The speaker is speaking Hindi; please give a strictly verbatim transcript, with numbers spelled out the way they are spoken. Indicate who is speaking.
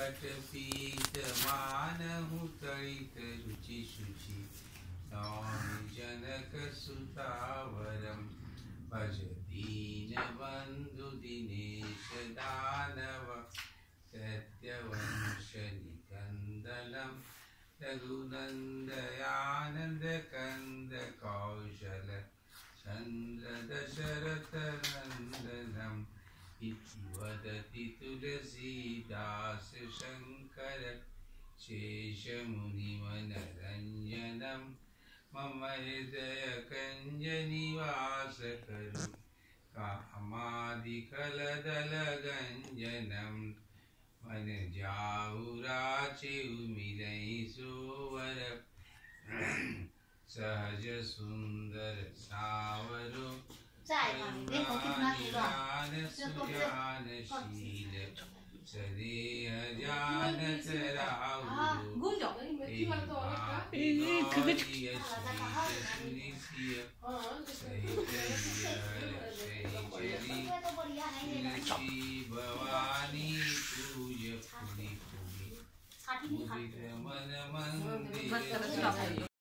Speaker 1: पट पीत मानहु तड़ित रुचि शुचि नौमि जनक सुतावरम भज दीन बंधु दिनेश दानव सत्यवंश निकंदनम रघुनंदयानंद कंद कौशल चंद्र दशरथ नंदनम इति वदति तुलसीदास शंकर शेषमुनिमनरंजनम मम हृदय कंज निवास करु कामादिकलदल गंजनम मन जाहु राचेउ मिलई सोवर सहज सुंदर सावरो ज्ञान सुजानशील सदेह जानत राहुलो भवानी पूज फुली फुली मन मंदिर